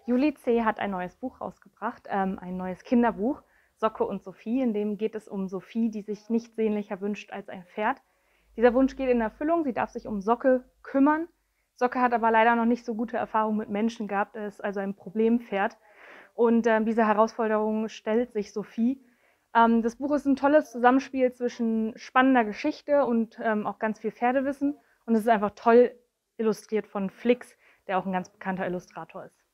Juli C. hat ein neues Buch rausgebracht, ein neues Kinderbuch, Socke und Sophie, in dem geht es um Sophie, die sich nichts sehnlicher wünscht als ein Pferd. Dieser Wunsch geht in Erfüllung, sie darf sich um Socke kümmern. Socke hat aber leider noch nicht so gute Erfahrungen mit Menschen gehabt, er ist also ein Problempferd. Und dieser Herausforderung stellt sich Sophie. Das Buch ist ein tolles Zusammenspiel zwischen spannender Geschichte und auch ganz viel Pferdewissen. Und es ist einfach toll illustriert von Flix, der auch ein ganz bekannter Illustrator ist.